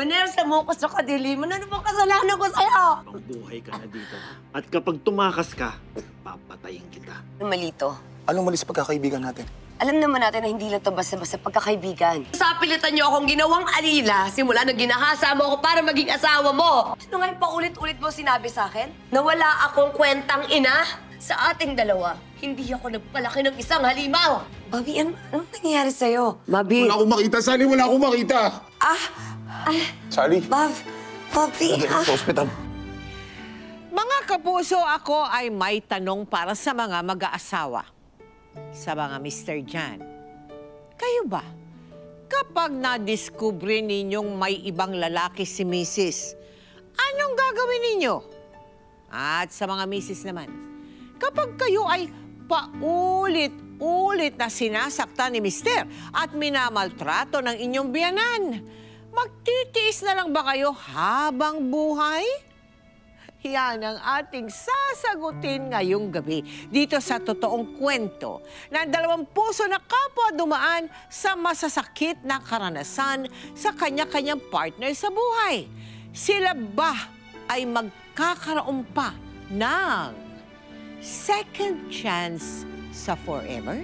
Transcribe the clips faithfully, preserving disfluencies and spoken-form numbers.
Punersa mo ko sa kadiliman. Ano bang kasalanan ko sa'yo? Mabuhay ka na dito. At kapag tumakas ka, papatayin kita. Ano mali to? Anong mali sa pagkakaibigan natin? Alam naman natin na hindi lang to basta-basta pagkakaibigan. Sapilitan niyo akong ginawang alila simula nang ginahasa mo ako para maging asawa mo. Ano nga yung paulit-ulit mo sinabi sa akin? Na wala akong kwentang ina sa ating dalawa. Hindi ako nagpalaki ng isang halimaw. Bobby, ano, anong nangyayari sa'yo? Bobby. Wala akong makita, Sally. Wala akong makita. Ah! Ah! Sally. Bob! Bobby, Nandun ah! sa ospital. Mga kapuso, ako ay may tanong para sa mga mag-aasawa. Sa mga Mister Jan. Kayo ba? Kapag nadiskubre ninyong may ibang lalaki si Missus, anong gagawin ninyo? At sa mga Missus naman, kapag kayo ay paulit-ulit na sinasaktan ni Mister at minamaltrato ng inyong biyanan, magtitiis na lang ba kayo habang buhay? Yan ang ating sasagutin ngayong gabi dito sa totoong kwento ng dalawang puso na kapwa dumaan sa masasakit na karanasan sa kanya-kanyang partner sa buhay. Sila ba ay magkakaroon pa ng second chance sa forever?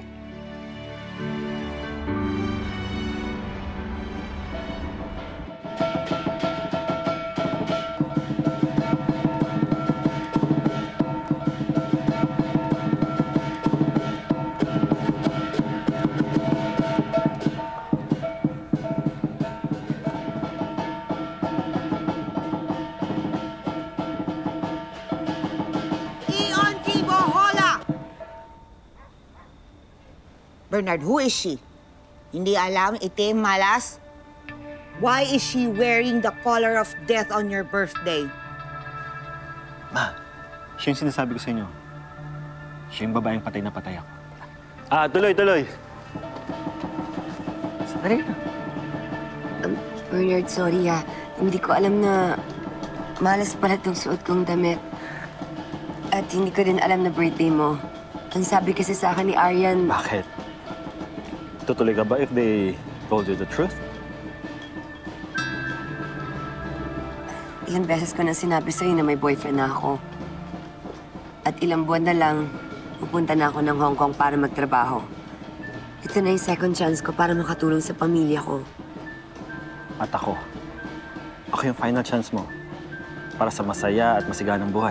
Bernard, who is she? Hindi alam, itim, malas? Why is she wearing the collar of death on your birthday? Ma, siya yung sinasabi ko sa inyo. Siya yung babaeng patay na patay ako. Ah, tuloy, tuloy. Sandali na. Um, Bernard, sorry ah. Hindi ko alam na malas pala itong suot kong damit. At hindi ko din alam na birthday mo. Ang sabi kasi sa akin ni Aryan... Bakit? Tutuloy ka ba if they told you the truth? Ilang beses ko na sinabi sa'yo na may boyfriend na ako. At ilang buwan na lang, pupunta na ako ng Hong Kong para magtrabaho. Ito na yung second chance ko para makatulong sa pamilya ko. At ako. Ako yung final chance mo para sa masaya at masiganang buhay.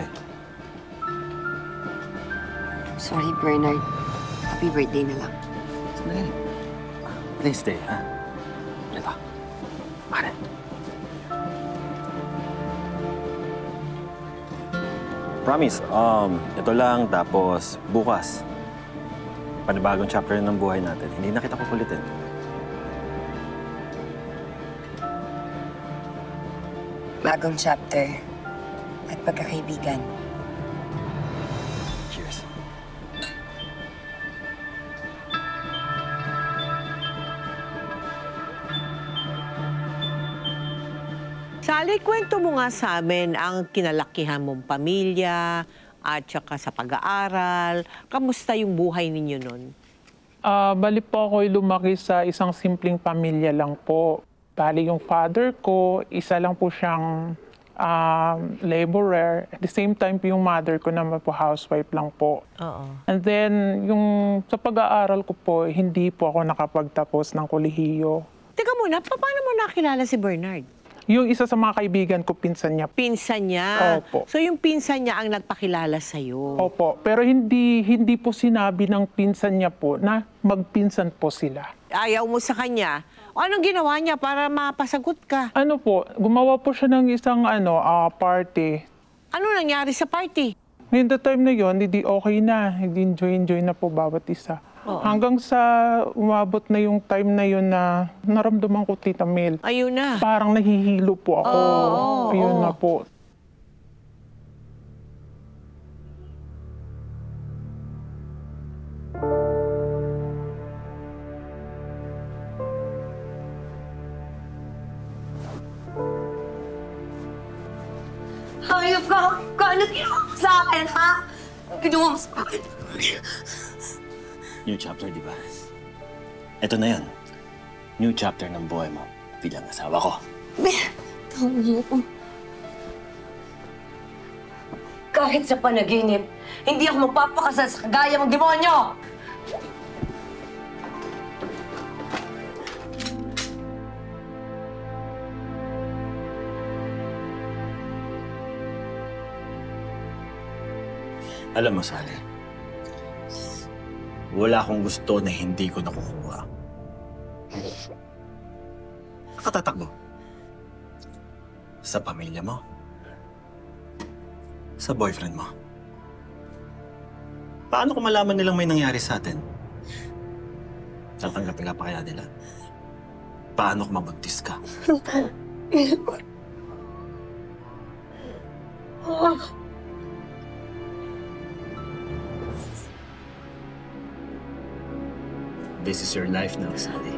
Sorry, Bernard. Happy birthday na lang. Sandali. Please stay, ha? Ito. Bakit? Promise, um, ito lang, tapos bukas. Panibagong chapter ng buhay natin. Hindi na kita kukulitin. Bagong chapter at pagkakaibigan. Cheers. Sally, kwento mo nga sa amin ang kinalakihan mong pamilya at saka sa pag-aaral. Kamusta yung buhay ninyo nun? Uh, bali po ako'y lumaki sa isang simpleng pamilya lang po. Bali yung father ko, isa lang po siyang uh, laborer. At the same time, yung mother ko naman po housewife lang po. Oo. And then, yung sa pag-aaral ko po, hindi po ako nakapagtapos ng kolehiyo. Teka muna, pa- paano mo nakilala si Bernard? Yung isa sa mga kaibigan ko, pinsan niya. Pinsan niya? Opo. So yung pinsan niya ang nagpakilala sa'yo? Opo. Pero hindi, hindi po sinabi ng pinsan niya po na magpinsan po sila. Ayaw mo sa kanya? O anong ginawa niya para mapasagot ka? Ano po, gumawa po siya ng isang ano, uh, party. Ano nangyari sa party? Ngayon, the time na yun, hindi okay na. Hindi enjoy-enjoy na po bawat isa. Oo. Hanggang sa umabot na yung time na yun na naramdaman ko, Tita Mel. Ayun na. Parang nahihilo po ako. Oo, Ayun oo. na po. Hayop ka! Ano ginawa mo sa akin, ha? Ano ginawa mo sa akin? New chapter, di ba? Ito na yun. New chapter ng buhay mo bilang asawa ko. Kahit sa panaginip, hindi ako magpapakasal sa kagaya mong demonyo! Alam mo, Sally, wala akong gusto na hindi ko nakukuha. Nakatatakbo. Sa pamilya mo. Sa boyfriend mo. Paano kung malaman nilang may nangyari sa atin? Tatanggapin ka pa kaya nila? Paano kung mabuntis ka? This is your life now, Sally.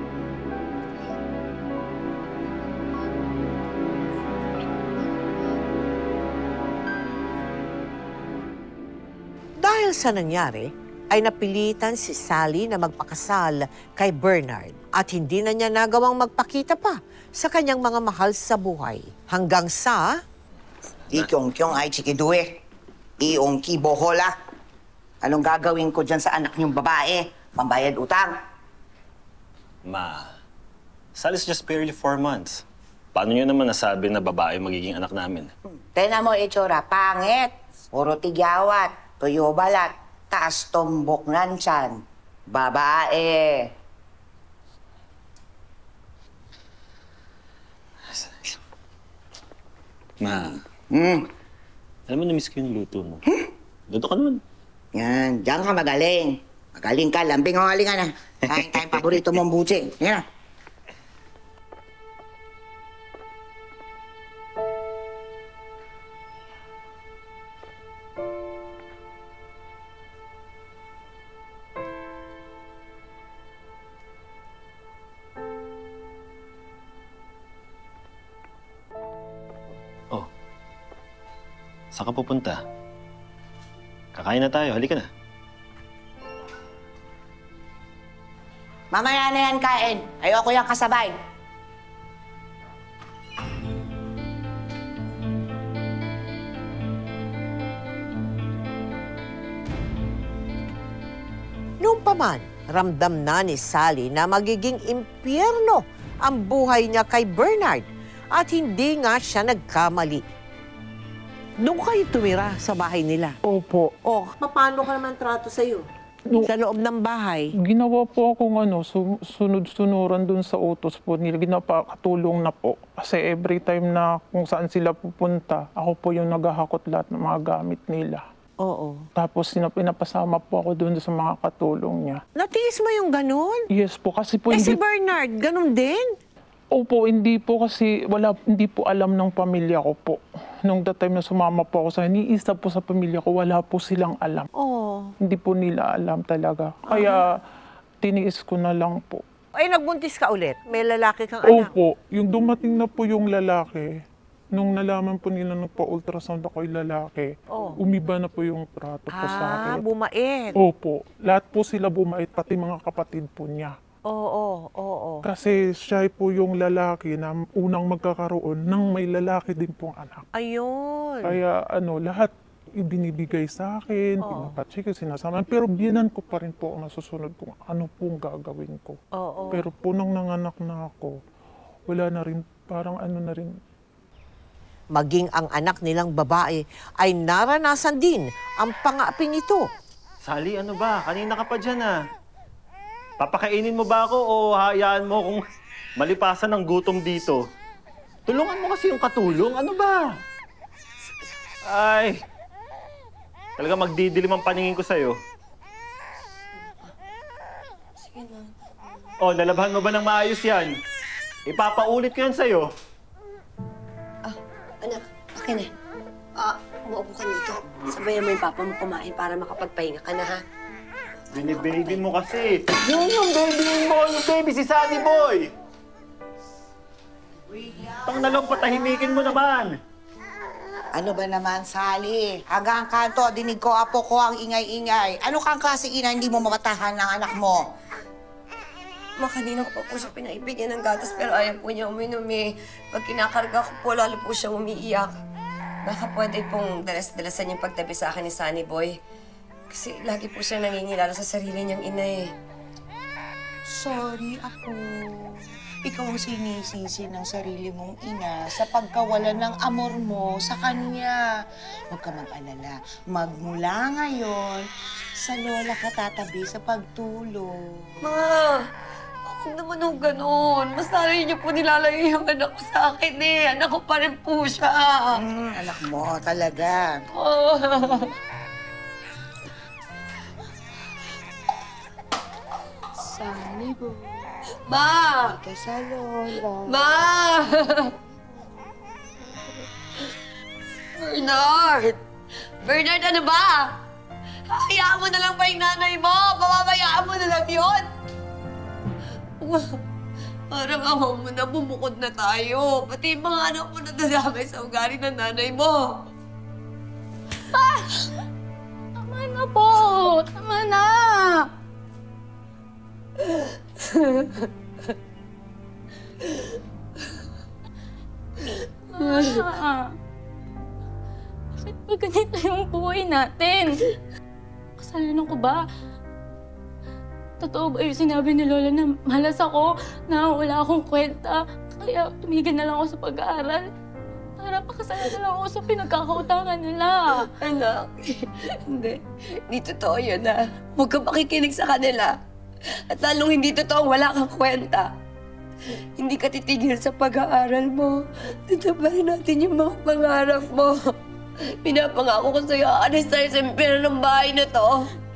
Dahil sa nangyari, ay napilitan si Sally na magpakasal kay Bernard at hindi na niya nagawang magpakita pa sa kanyang mga mahal sa buhay. Hanggang sa... Ikyong-kyong ay chikidue. Iong kibohola. Anong gagawin ko dyan sa anak niyong babae? Pambayad utang. Ma, Sal is just barely four months. Paano niyo naman nasabi na babae magiging anak namin? Tena mo, itsura, pangit. Puro tigyawat, tuyo balat, taas tombok nansyan. Babae. Ma, Hmm, alam mo na-miss ko yung luto mo. Luto ka naman. yan. Diyan ka magaling. Magaling ka, lambing ang halingan na. Kain tayong paborito mong butsing. Yan na. Oh, saan ka pupunta? Kakain na tayo, halika na. Mamaya na yan kain. Ayoko yung kasabay. Noong pa man, ramdam na ni Sally na magiging impyerno ang buhay niya kay Bernard at hindi nga siya nagkamali. Doon kayo tumira sa bahay nila. Opo. Oh, paano ka naman trato sa'yo? No. Sa loob ng bahay? Ginawa po akong ano, su- sunod-sunuran dun sa utos po nila. Ginapakatulong na po. Kasi every time na kung saan sila pupunta, ako po yung naghahakot lahat ng mga gamit nila. Oo. Tapos sinap- pinapasama po ako dun sa mga katulong niya. Natiis mo yung ganun? Yes po, kasi po Eh hindi... si Bernard, ganun din? Opo, hindi po kasi wala, hindi po alam ng pamilya ko po. Nung that time na sumama po ako sa ni isa po sa pamilya ko, wala po silang alam. Oo. Hindi po nila alam talaga. Kaya tiniis ko na lang po. Ay, nagbuntis ka ulit? May lalaki kang anak? Opo, yung dumating na po yung lalaki, nung nalaman po nila nagpa-ultrasound ako yung lalaki, Oh. umiba na po yung trato po sa Ah, akin. bumait. Opo, lahat po sila bumait, pati mga kapatid po niya. Oo, oo, oo. Kasi siya po yung lalaki na unang magkakaroon ng may lalaki din pong anak. Ayun. Kaya ano, lahat ibinibigay sa akin, Oo. pinapatsika, sinasama. Pero biyanan ko pa rin po ang nasusunod kung ano pong gagawin ko. Oo. Pero po nang nanganak na ako, wala na rin, parang ano na rin. Maging ang anak nilang babae ay naranasan din ang pangaaping ito. Sally, ano ba? Kanina ka pa dyan ah. Papakainin mo ba ako o hayaan mo kung malipasan ng gutom dito? Tulungan mo kasi yung katulong. Ano ba? Ay, talaga magdidilim ang paningin ko sa'yo. Sige na. Oh, nalabhan mo ba ng maayos yan? Ipapaulit ko yan sa'yo. Ah, anak, akin eh. Ah, umuupo ka dito. Sabayan mo yung papa mo kumain para makapagpahinga ka na, ha? Bini-baby mo kasi. Yun yung baby mo, yung baby si Sunny Boy. Tang nalong patahimikin mo naman. Ano ba naman, Sally? Hanggang kanto, dinig ko, apo ko ang ingay-ingay. Ano kang klase ina hindi mo mamatahan ng anak mo? Ma, kanina ko pa po siya pinaibigyan ng gatas pero ayaw po niya uminom eh. Pag kinakarga ko po, lalo po siyang umiiyak. Baka pwede pong dalas-dalasan yung pagtabi sa akin ni Sunny Boy. Kasi lagi po siya nangingilala sa sarili niyang ina eh. Sorry ako. Ikaw ang sinisisi ng sarili mong ina sa pagkawalan ng amor mo sa kanya. Huwag ka mag-alala. Magmula ngayon, sa lola ka tatabi sa pagtulog. Ma, huwag naman ho ganun. Mas narin niyo po nilalayo yung anak ko sa akin eh. Anak ko pa rin po siya. Mm, anak mo talaga. Oh. Sunny Boy, Ma! ka sa lola. Ma! Bernard! Bernard, ano ba? Hayaan mo na lang ba yung nanay mo? Pababayaan mo na lang yun? Parang awa mo na, bumukod na tayo. Pati yung mga anak mo nadadamay sa ugali ng nanay mo. Tama na po! Tama na! Ma, bakit ba ganito yung buhay natin? Kasalanan ko ba? Totoo ba yung sinabi ni Lola na malas ako, na wala akong kwenta, kaya tumigil na lang ako sa pag-aaral? Para pakasala na lang ako sa pinagkakautangan nila. Anak, hindi. Hindi totoo yun, ha? Huwag ka makikinig sa kanila. At lalong hindi totoo, wala kang kwenta. Hindi ka titigil sa pag-aaral mo. Tataparin natin yung mga pangarap mo. Pinapangako ko sa'yo, aalis tayo sa impyerno ng bahay na to.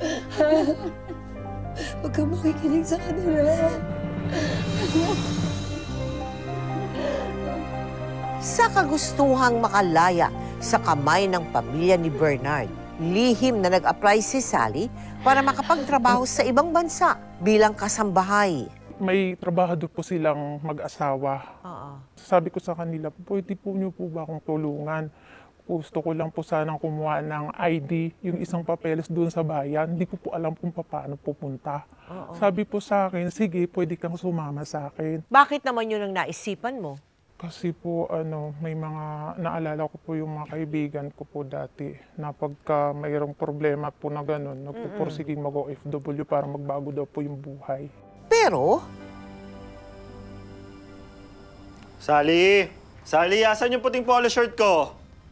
Huwag ka makikinig sa kanila. Sa kagustuhang makalaya sa kamay ng pamilya ni Bernard, lihim na nag-apply si Sally para makapagtrabaho sa ibang bansa bilang kasambahay. May trabaho po silang mag-asawa. Oo. Sabi ko sa kanila, pwede po niyo po ba akong tulungan? Gusto ko lang po sanang kumuha ng I D, yung isang papeles doon sa bayan. Hindi ko po alam kung paano pupunta. Oo. Sabi po sa akin, sige, pwede kang sumama sa akin. Bakit naman yun ang naisipan mo? Kasi po, ano, may mga, naalala ko po yung mga kaibigan ko po dati na pagka mayroong problema po na gano'n, nagpupursiging mag-O F W para magbago daw po yung buhay. Pero, Sally! Sally, asan yung puting polo shirt ko?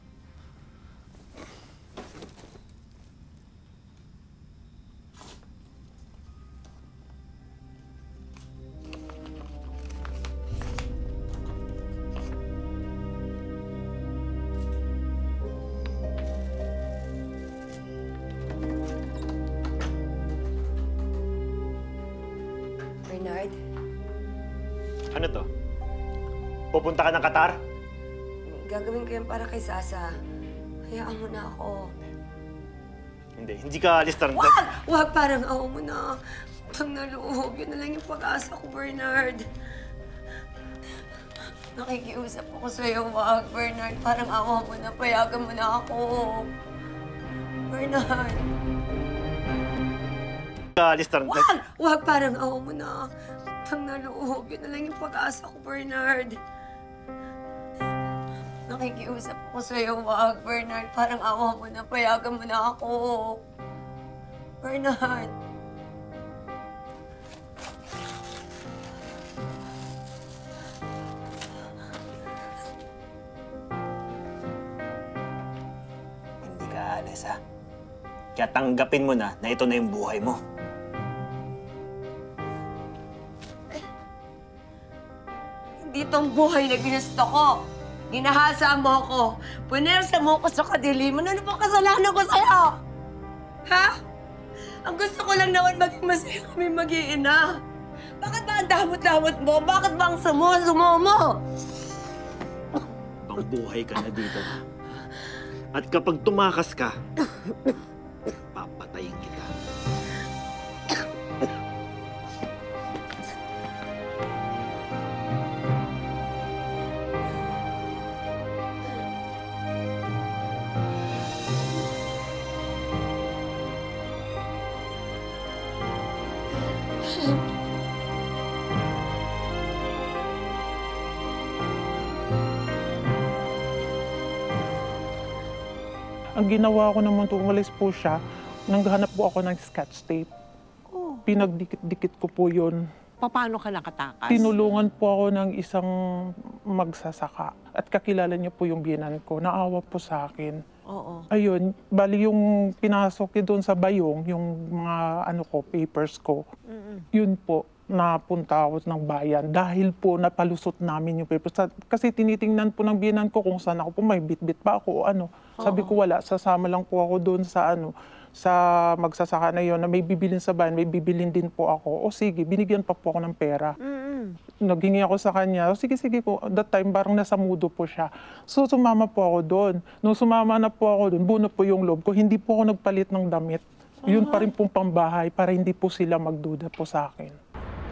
Bernard, Ano to? Pupunta ka ng Qatar? gagawin ko yan para kay Sasa. Hayaan mo na ako. Hindi, hindi ka alis na. Wag! Wag! Parang awa mo na. Pag naloob, yun na lang yung pag-asa ko, Bernard. Nakikiusap ako sa'yo, wag, Bernard. Parang awa mo na, payagan mo na ako. Bernard. Hindi ka alis na. Wag! Wag! Parang awa mo na. Pag naloob, yun na lang yung pag-asa ko, Bernard. Nakikiusap ako sa'yo, wag, Bernard. Parang awa mo na, payagan mo na ako. Bernard. Hindi ka alis, ha? Kaya tanggapin mo na na ito na yung buhay mo. Hindi itong buhay na ginusto ko. Ginahasa mo ako. Punersa mo ako sa kadiliman. Ano bang kasalanan ko sa'yo? Ha? Ang gusto ko lang naman maging masaya kami mag-iina. Bakit ba ang damot-damot mo? Bakit ba ang sumo-sumo mo? Pang buhay ka na dito. At kapag tumakas ka, papatayin kita. Ang ginawa ko naman, tumalis po siya, nanghanap po ako ng scotch tape. Oh. Pinagdikit-dikit ko po yun. Paano ka nakatakas? Tinulungan po ako ng isang magsasaka at kakilala niya po yung biyenan ko. Naawa po sa akin. Oo. Ayun, bali yung pinasok niya doon sa bayong, yung mga ano ko, papers ko. Mm-mm. Yun po, napunta ako ng bayan dahil po napalusot namin yung papers. Kasi tinitingnan po ng biyenan ko kung saan ako po, may bit-bit pa ako o ano. Sabi ko wala, sasama lang po ako doon sa ano, sa magsasaka na yun, na may bibilin sa bayan, may bibilin din po ako. O sige, binigyan pa po ako ng pera. Mm-mm. Naghingi ako sa kanya, o sige, sige po. That time, parang nasa mudo po siya. So, sumama po ako doon. Nung sumama na po ako doon, buo na po yung loob ko. Hindi po ako nagpalit ng damit. Yun pa rin pong pambahay para hindi po sila magduda po sa akin.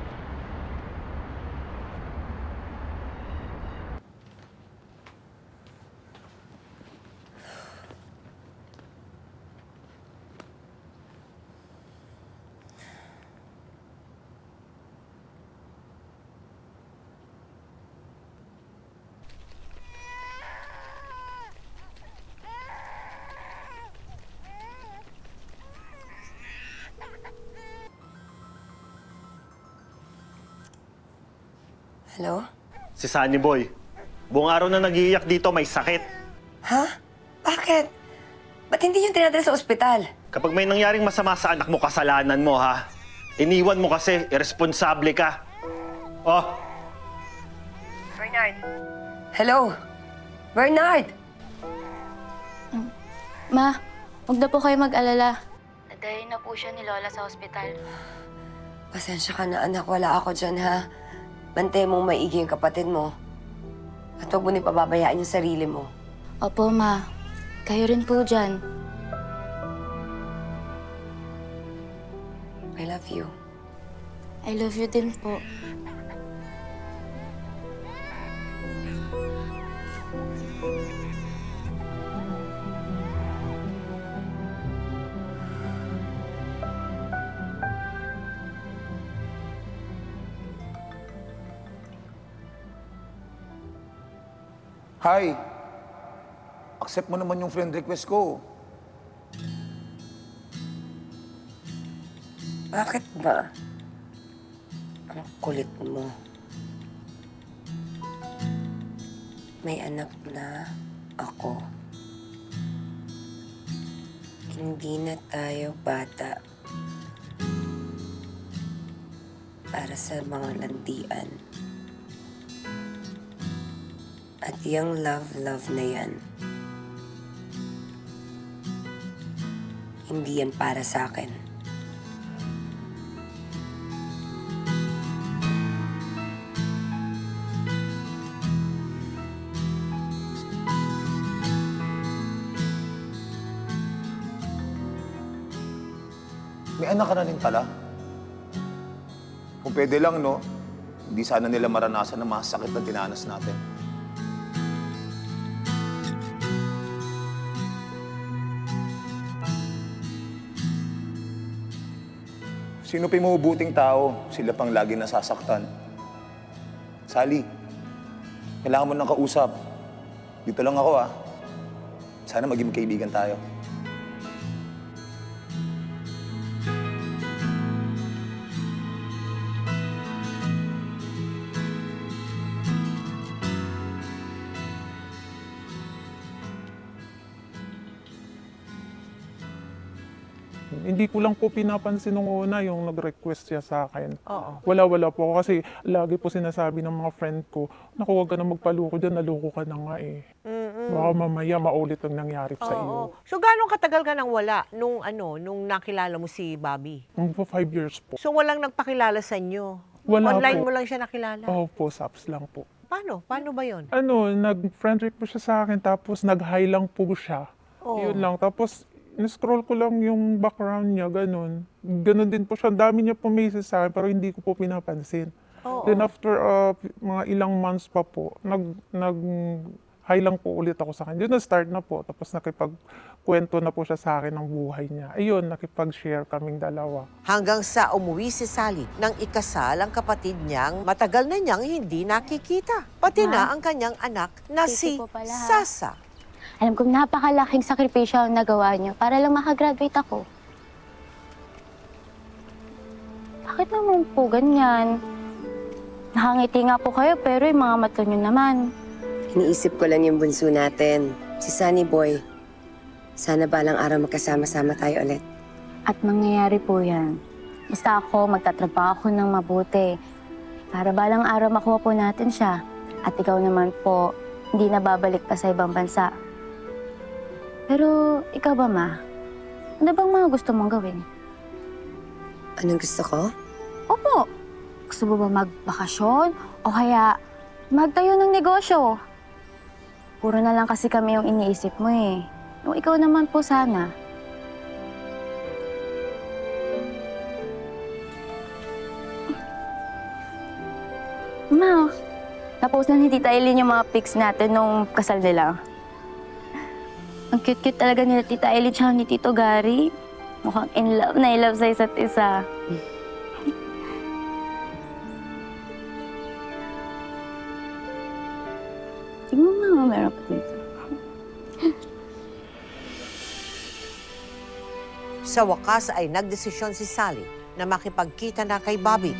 Hello? Si Sunny Boy. Buong araw na nag-iiyak dito, may sakit. Ha? Bakit? Ba't hindi yung tinadala sa ospital? Kapag may nangyaring masama sa anak mo, kasalanan mo, ha? Iniwan mo kasi, irresponsable ka. Oh, Bernard. Hello? Bernard! Ma, huwag na po kayo mag-alala. Nadayin na po siya ni Lola sa ospital. Pasensya ka na, anak. Wala ako dyan, ha? Bante mong maigi yung kapatid mo. At huwag mo na pababayaan yung sarili mo. Opo, Ma. Kayo rin po dyan. I love you. I love you din po. Hi! Accept mo naman yung friend request ko. Bakit ba? Ang kulit mo. May anak na ako. Hindi na tayo bata para sa mga landian. At yung love-love na yan, hindi yan para sa akin. May anak ka na rin pala. Kung pwede lang, no? Hindi sana nila maranasan ang mga sakit na dinanas natin. Sino pa yung mabubuting tao, sila pang lagi nasasaktan. Sally, kailangan mo ng kausap. Dito lang ako, ah. Sana maging kaibigan tayo. Hindi ko lang po pinapansin nung una yung nag-request siya sa akin. Oo. Wala-wala po ako kasi lagi po sinasabi ng mga friend ko, naku, huwag ka na magpaloko dyan, naloko ka na nga eh. Mm-mm. Baka mamaya maulit ang nangyari sa Oo. iyo. So, gano'ng katagal ka nang wala nung, ano, nung nakilala mo si Bobby? Magpo five years po. So, walang nagpakilala sa inyo? Wala Online po. mo lang siya nakilala? Oo po, saps lang po. Paano? Paano ba yon? Ano, nag-friend request po siya sa akin, tapos nag-hi lang po siya. Oo. Yun lang. Tapos, in-scroll ko lang yung background niya, ganun. Ganun din po siya. Ang dami niya po message sa akin, pero hindi ko po pinapansin. Oo. Then after uh, mga ilang months pa po, nag, nag hi lang po ulit ako sa kanya. Yun na-start na po. Tapos nakipagkwento na po siya sa akin ng buhay niya. Ayun, nakipag-share kaming dalawa. Hanggang sa umuwi si Sally nang ikasal ang kapatid niyang matagal na niyang hindi nakikita. Pati Ma? na ang kanyang anak na si Titi po pala, ha? Sasa. Alam kong napakalaking sakripisyo ang nagawa niyo para lang makagraduate ako. Bakit naman po ganyan? Nakangiti nga po kayo pero yung mga mata niyo naman. Iniisip ko lang yung bunso natin, si Sunny Boy. Sana balang araw magkasama-sama tayo ulit. At mangyayari po yan. Basta ako, magtatrabaho ako ng mabuti. Para balang araw makuha po natin siya. At ikaw naman po, hindi na babalik pa sa ibang bansa. Pero ikaw ba, Ma? Ano bang mga gusto mong gawin? Anong gusto ko? Opo. Gusto mo ba magbakasyon? O kaya magtayo ng negosyo? Puro na lang kasi kami yung iniisip mo eh. Yung ikaw naman po sana. Ma, tapos na ni Tita Eileen yung mga pics natin nung kasal nila. Ang cute-cute talaga nila Tita Eileen tsaka ni Tito Gary. Mukhang in love na in love sa isa't isa. Tingnan mo nga, meron pa dito. Sa wakas ay nagdesisyon si Sally na makipagkita na kay Bobby.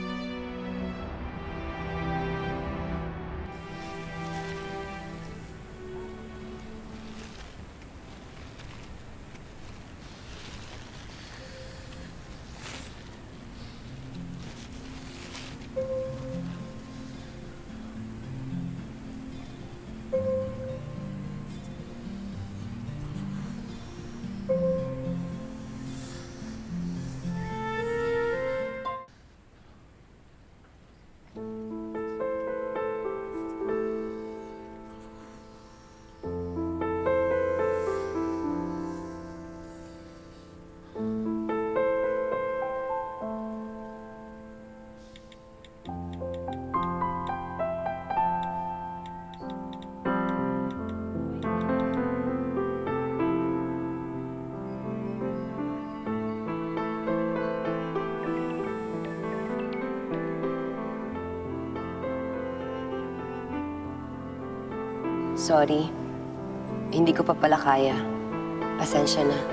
Sorry. Hindi ko pa pala kaya. Pasensya na.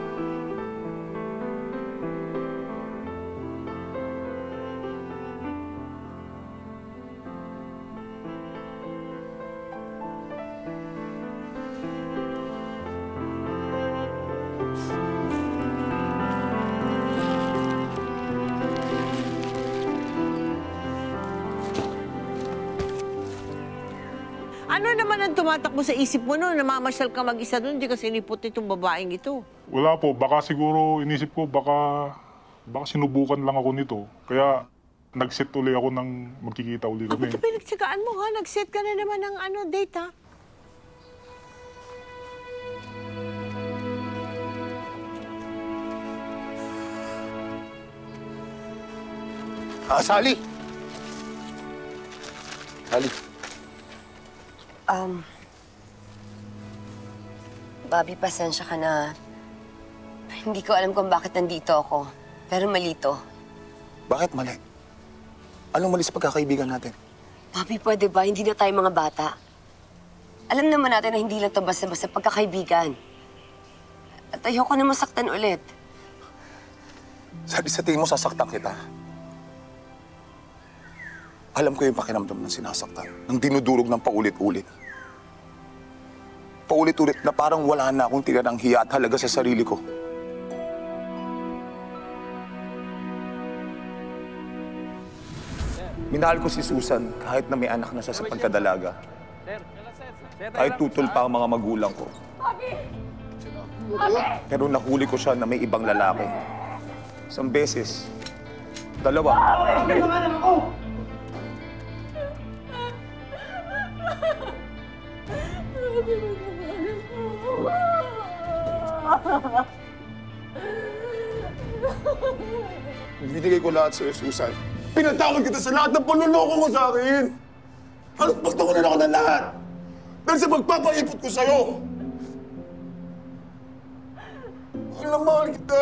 Ano naman ang tumatakbo sa isip mo noon? Namamasyal ka mag-isa doon, hindi ka sinipot itong babaeng ito. Wala po. Baka siguro, inisip ko, baka, baka sinubukan lang ako nito. Kaya nag-set uli ako ng magkikita uli kami. Ito pinagtsagaan mo ha? Nag-set ka na naman ng ano, date ha? Ah, Sally! Sally. Um, Bobby, pasensya ka na. Hindi ko alam kung bakit nandito ako. Pero malito. Bakit mali? Anong mali sa pagkakaibigan natin? Bobby, pwede ba? Hindi na tayo mga bata. Alam naman natin na hindi lang ito basta-basta pagkakaibigan. At ayoko na masaktan ulit. Sabi sa tingin mo, sasaktan kita. Alam ko yung pakiramdam ng sinasaktan, ng dinudurog ng paulit-ulit. Paulit-ulit na parang wala na akong tirang hiya at halaga sa sarili ko. Minahal ko si Susan kahit na may anak na siya sa pagkadalaga. Kahit tutol pa ang mga magulang ko. Pero nahuli ko siya na may ibang lalaki. Isang beses. Dalawa. Binigay ko lahat sa'yo, Susan. Pinatawad kita sa lahat ng panluloko mo sa akin. Halos pagtawanan ako ng lahat. Dahil sa magpapaipot ko sa'yo. Mahal na mahal kita.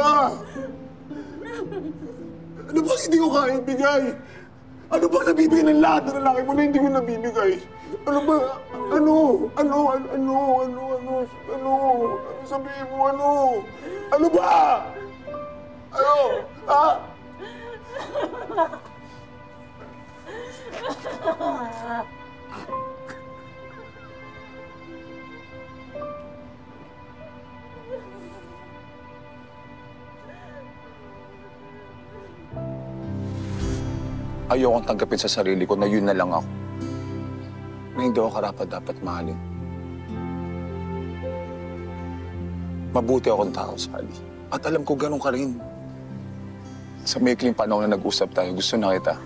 Ano bang hindi ko kaya ibigay? Ano bang nabibigay ng lahat ng lalaki mo na hindi ko nabibigay? Ano ba? Ano? Ano? Ano? Ano? Ano? Ano? Ano? Ano sabihin mo? Ano? Ano ba? Ano? Ha? Ayokong tanggapin sa sarili ko na yun na lang ako. Na hindi ako karapat-dapat mahalin. Mabuti akong tao, Sally. At alam ko ganun ka rin. Sa maikling panahon na nag-usap tayo, gusto na kita.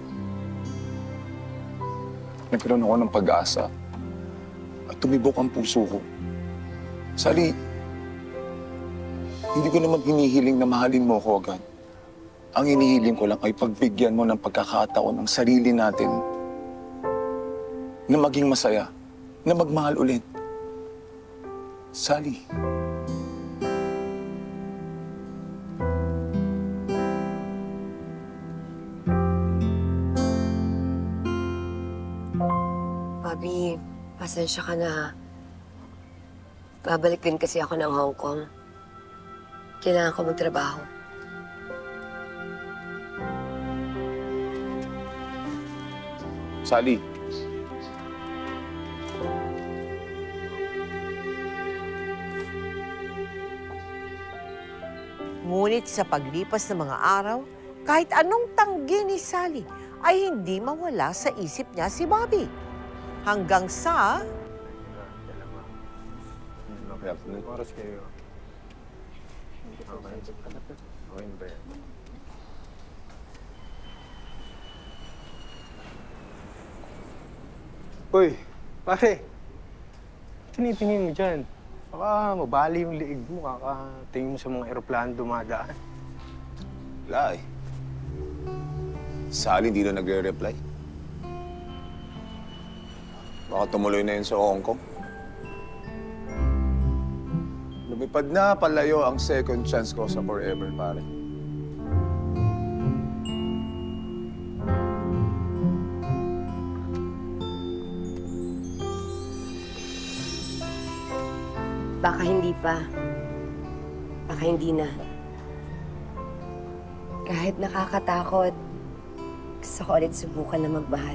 Nagkaroon ako ng pag-asa. At tumibok ang puso ko. Sally, hindi ko naman hinihiling na mahalin mo ako agad. Ang hinihiling ko lang ay pagbigyan mo ng pagkakataon ng sarili natin na maging masaya, na magmahal ulit. Sally. Bobby, pasensya ka na. Babalik din kasi ako ng Hong Kong. Kailangan ko magtrabaho. Sally. Ngunit sa paglipas ng mga araw, kahit anong tanggi ni Sally ay hindi mawala sa isip niya si Bobby. Hanggang sa... Oras kayo. Uy, pare. Tinitingin mo dyan. Baka mabali yung liig mo, kakatingin mo sa mga eroplano dumadaan. Wala eh. Sally hindi na nagre-reply. Baka tumuloy na yun sa Hong Kong. Lumipad na palayo ang second chance ko sa forever, pare. Baka hindi pa. Baka hindi na. Kahit nakakatakot, gusto ko ulit subukan na magmahal.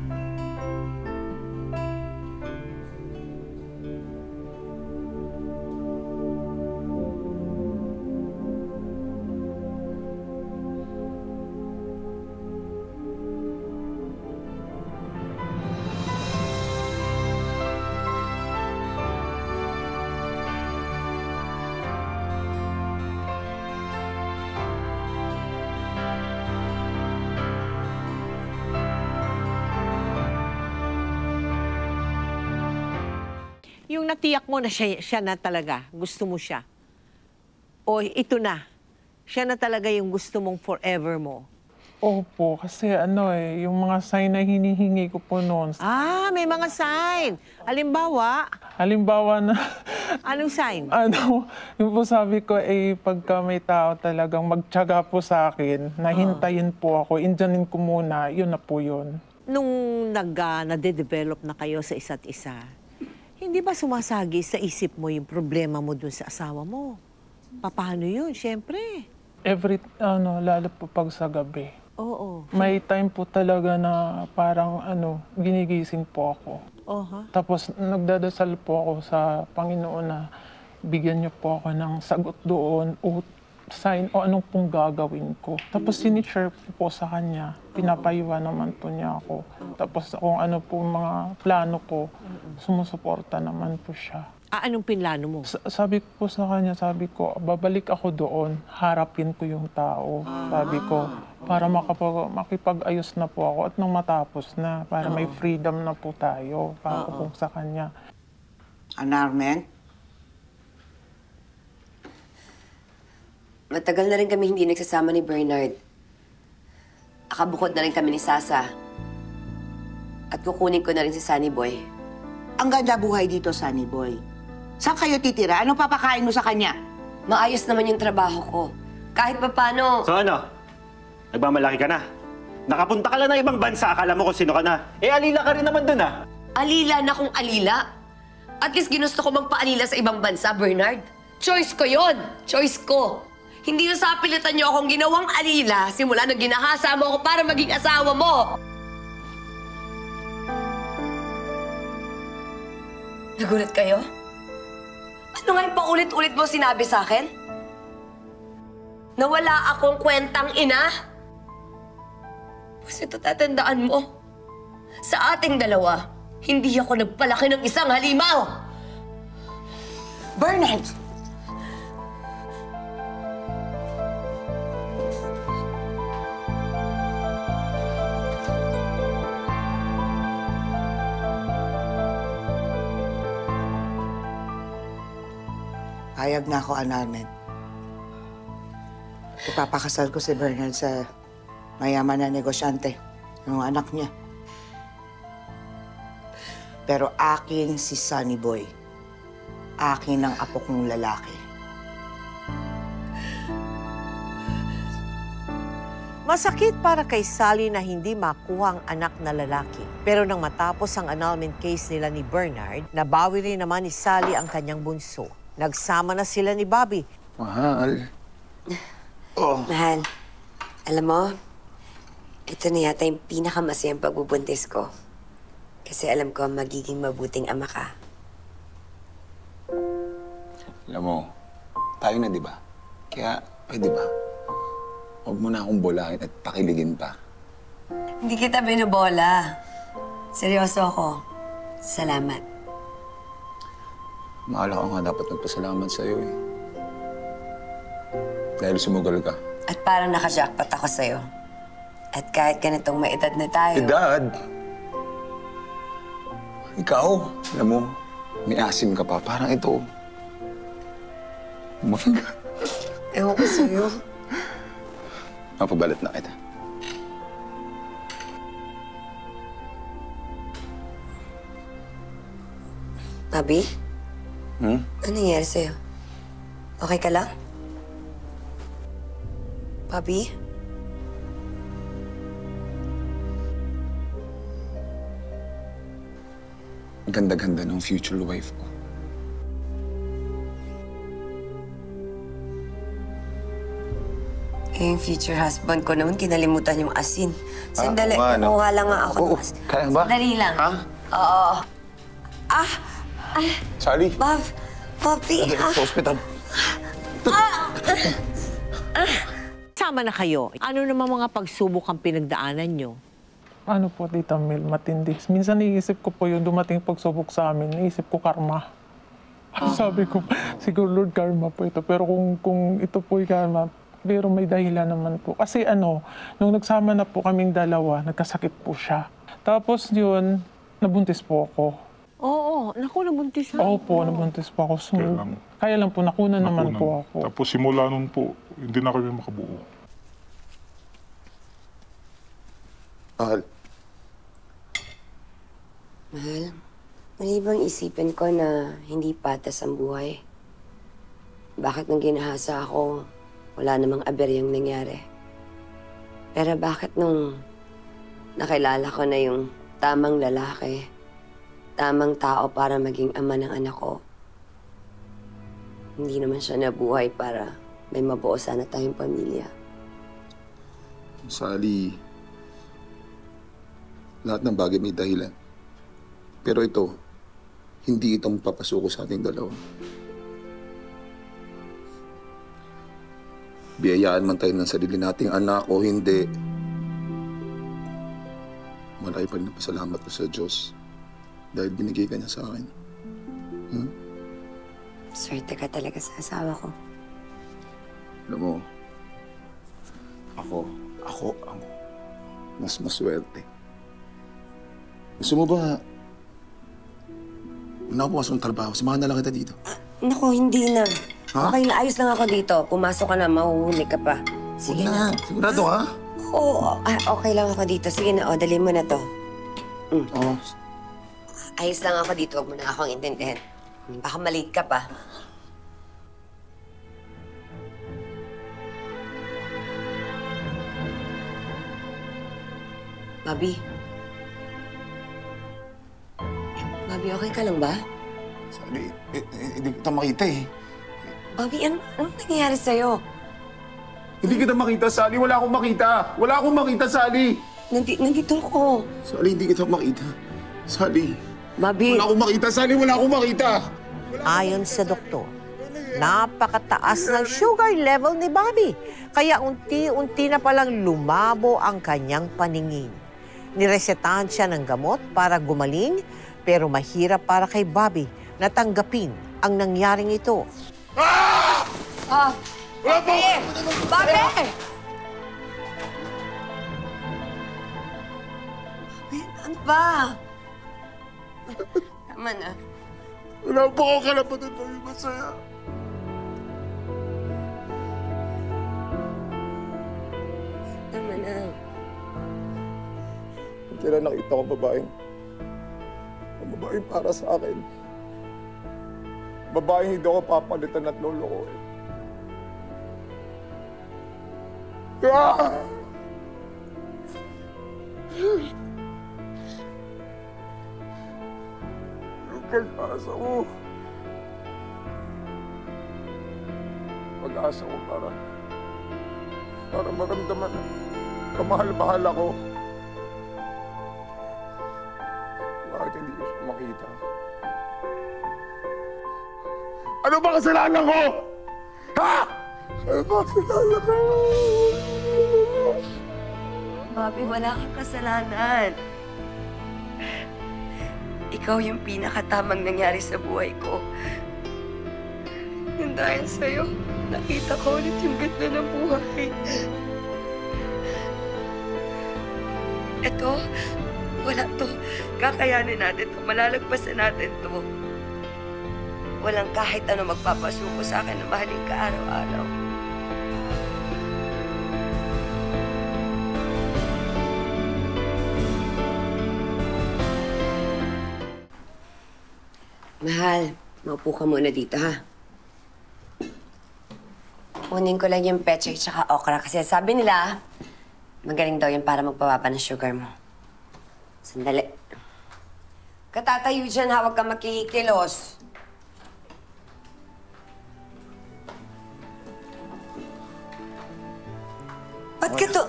Yung natiyak mo na siya, siya na talaga, gusto mo siya. O ito na, siya na talaga yung gusto mong forever mo. Opo, kasi ano eh, yung mga sign na hinihingi ko po noon. Ah, may mga sign. Halimbawa, Halimbawa na, anong sign? ano, yung po sabi ko eh, pagka may tao talagang magtiyaga po sa akin, nahintayin po ako, indyanin ko muna, yun na po yun. Nung nag, uh, nade-develop na kayo sa isa't isa, hindi ba sumasagi sa isip mo yung problema mo dun sa asawa mo? Paano yun? Siyempre. Every, ano, lalo po pag sa gabi. Oo. May time po talaga na parang, ano, ginigising po ako. Oha. Tapos nagdadasal po ako sa Panginoon na bigyan niyo po ako ng sagot doon o sign o anong pong gagawin ko. Tapos sinishare po, po sa kanya. Pinapayuhan naman po niya ako. Tapos kung ano po mga plano ko, sumusuporta naman po siya. Ah, anong pinlano mo? S- sabi ko po sa kanya, sabi ko, babalik ako doon, harapin ko yung tao. Sabi ko, para makapag, makipag-ayos na po ako at nang matapos na, para may freedom na po tayo, para po sa kanya. Anarmen? Matagal na rin kami hindi nagsasama ni Bernard. Akabukod na rin kami ni Sasa. At kukunin ko na rin si Sunny Boy. Ang ganda buhay dito, Sunny Boy. Saan kayo titira? Anong papakain mo sa kanya? Maayos naman yung trabaho ko. Kahit pa paano... So ano? Nagmamalaki ka na? Nakapunta ka lang ng ibang bansa, akala mo kung sino ka na. Eh, alila ka rin naman dun ah. Alila na kung alila. At least ginusto ko magpaalila sa ibang bansa, Bernard. Choice ko yon. Choice ko. Hindi na sa pilitan niyo akong ginawang alila simula nang ginahasa mo ako para maging asawa mo. Nagulat kayo? Ano nga yung paulit-ulit mo sinabi sa akin? Na wala akong kwentang ina? Kasi ito tatandaan mo. Sa ating dalawa, hindi ako nagpalaki ng isang halimaw! Bernard! Payag na ako, Anarmen. Ipapakasal ko si Bernard sa mayaman na negosyante, yung anak niya. Pero akin si Sunny Boy. Akin ang apo kong lalaki. Masakit para kay Sally na hindi makuha ang anak na lalaki. Pero nang matapos ang annulment case nila ni Bernard, nabawi rin naman ni Sally ang kanyang bunso. Nagsama na sila ni Bobby. Mahal. Oh. Mahal, alam mo, ito na yata yung pinakamasayang pagbubuntis ko. Kasi alam ko magiging mabuting ama ka. Alam mo, tayo na, di ba? Kaya, pwede ba? Huwag mo na akong bolahin at pakiligin pa. Hindi kita binubola. Seryoso ako. Salamat. Mahal ako nga dapat nagpasalamat sa'yo eh. Dahil sumugal ka. At parang nakajackpot ako sa'yo. At kahit ganitong may edad na tayo... Edad? Ikaw, alam mo, may asim ka pa. Parang ito. Oh my God. Ewan ko sa'yo. Mapabalat na kita. Bobby? Hmm? Ano nangyari sa'yo? Okay ka lang? Bobby? Ang ganda-ganda ng future wife ko. Eh, yung future husband ko naman, kinalimutan yung asin. Sandali, Ah, oo nga, no? kumuha lang nga ako. Oo, ng asin. kaya ba? Sandali lang. Ha? Oo. Ah! Ay, Sally? Bob! Bobby! Dali Ah! sa ospital. Sama na kayo. Ano naman mga pagsubok ang pinagdaanan nyo? Ano po, Tita Mel, matindi. Minsan iisip ko po yung dumating pagsubok sa amin, iisip ko karma. Sabi ko, siguro Lord, karma po ito. Pero kung, kung ito po yung karma, pero may dahilan naman po. Kasi ano, nung nagsama na po kaming dalawa, nagkasakit po siya. Tapos yun, nabuntis po ako. Oo, naku, nabuntis na. Oo po, nabuntis po ako. So, Kaya lang. kaya lang po, nakuna naman Nakunan. po ako. Tapos simula nun po, hindi na kami makabuo. Mahal. Mahal, mali bang isipin ko na hindi patas ang buhay? Bakit nung ginahasa ako, wala namang aberyang nangyari? Pero bakit nung nakilala ko na yung tamang lalaki, tamang tao para maging ama ng anak ko, hindi naman siya nabuhay para may mabuo sana tayong pamilya? Sally, lahat ng bagay may dahilan. Pero ito, hindi itong papasuko sa ating dalawa. Biyayaan man tayo ng sarili nating anak o hindi, malaki pa rin ang pasalamat ko sa Diyos dahil binigay ka niya sa akin. Hmm? Swerte ka talaga sa asawa ko. Alam mo, ako, ako ang mas maswerte. Gusto mo ba, hindi ako pumasok ng trabaho, samahan na lang kita dito. Naku, hindi na. Ha? Okay na, ayos lang ako dito. Pumasok ka na, mahuhuli ka pa. Sige Huwag na. na, sigurado ka? Oo, ah, okay lang ako dito. Sige na, o, dali mo na to. Mm. Oo. Ayos lang ako dito, huwag mo na akong intindihin. Mm, Baka malate ka pa. Bobby. Bobby, okay ka lang ba? Sally, eh, eh, hindi kita makita eh. Bobby, ano, anong nangyayari sa'yo? Hindi kita makita, Sally. Wala akong makita. Wala akong makita, Sally. Nandi, nandito ako. Sally, hindi kita makita. Sally. Bobby. Wala akong makita, Sally. Wala akong makita. Ayon sa doktor, napakataas ng sugar level ni Bobby. Kaya unti-unti na palang lumabo ang kanyang paningin. Niresetahan siya ng gamot para gumaling, pero mahirap para kay Bobby na tanggapin ang nangyaring ito. Ah! Ah! Wala po! Bobby! Bobby, ano ba? Tama na. Wala po ako kalapatan maging masaya. Tama na. Kaya nakita ko babaeng, ang babaeng para sa akin. Babaeng hindi ako papalitan at lulukoy. Ah! Yung pag-asa ko. Pag-asa ko para, para maramdaman na kamahal-mahal ako. Bakit hindi ko siya makita? Ano ba kasalanan ko? Ha? Ano ba kasalanan ko? Bobby, wala kang kasalanan. Ikaw yung pinakatamang nangyari sa buhay ko. Nang dahil sa'yo, nakita ko ulit yung ganda ng buhay. Eto, wala to. Kakayanin natin to. Malalagpasan natin to. Walang kahit ano magpapasuko sa akin na mahalin ka araw-araw. Mahal, maupo ka muna dito, ha? Kunin ko lang yung pechay tsaka okra kasi sabi nila, magaling daw yun para magpababa ng sugar mo. Sandali. Katatayo dyan, ha? Huwag ka makikilos. Ba't ka to?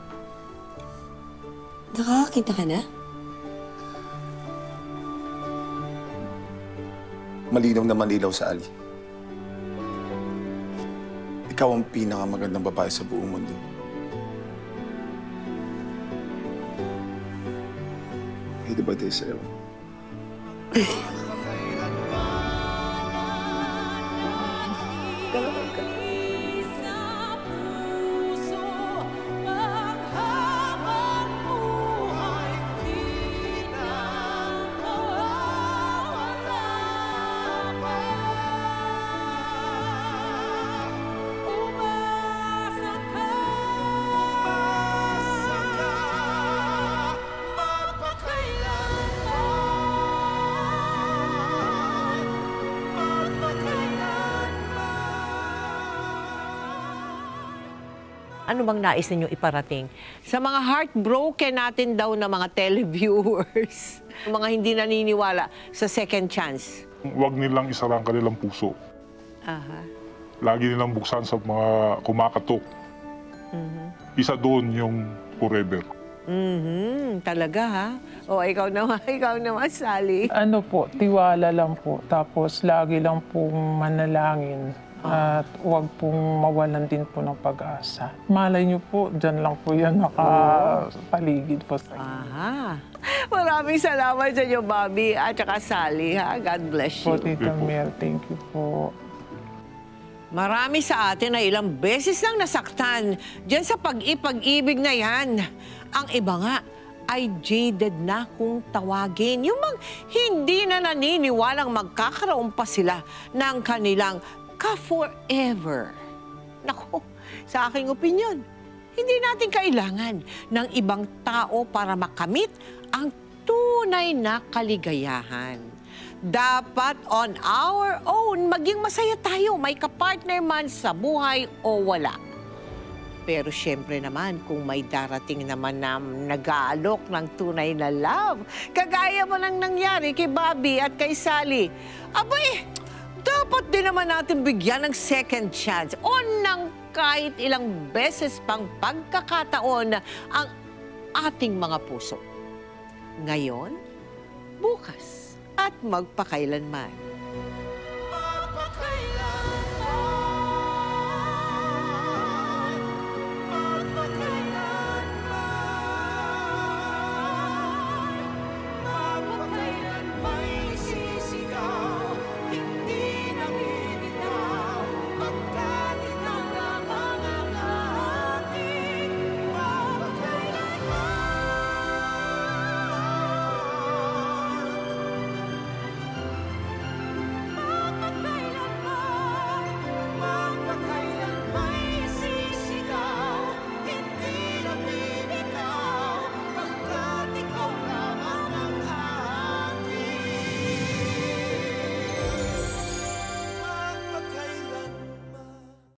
Nakakakita ka na? Malinaw na malilaw sa Ali. Ikaw ang pinakamagandang babae sa buong mundo. Hindi ba tayo sa'yo? Ano bang nais ninyo iparating sa mga heartbroken natin daw na mga televiewers? Mga hindi naniniwala sa second chance. Huwag nilang isara ang kanilang puso. Aha. Lagi nilang buksan sa mga kumakatok. Mhm. Isa doon yung forever. Mhm, talaga ha? O, ikaw naman, ikaw naman, Sally. Ano po, tiwala lang po. Tapos lagi lang pong manalangin. At huwag pong mawalan din po ng pag-asa. Malay niyo po, dyan lang po yan nakapaligid po sa inyo. Aha. Maraming salamat sa inyo, Bobby, at saka Sally, ha? God bless you. Po, Tita Mel, thank you po. Marami sa atin na ilang beses nang nasaktan dyan sa pag-ipag-ibig na yan. Ang iba nga ay jaded na kung tawagin. Yung mga hindi na naniniwalang magkakaroon pa sila ng kanilang ka-forever. Naku, sa aking opinyon, hindi natin kailangan ng ibang tao para makamit ang tunay na kaligayahan. Dapat on our own, maging masaya tayo, may kapartner man sa buhay o wala. Pero syempre naman, kung may darating naman na nag-aalok ng tunay na love, kagaya mo lang nangyari kay Bobby at kay Sally, abay, dapat din naman natin bigyan ng second chance o ng kahit ilang beses pang pagkakataon ang ating mga puso. Ngayon, bukas at magpakailanman.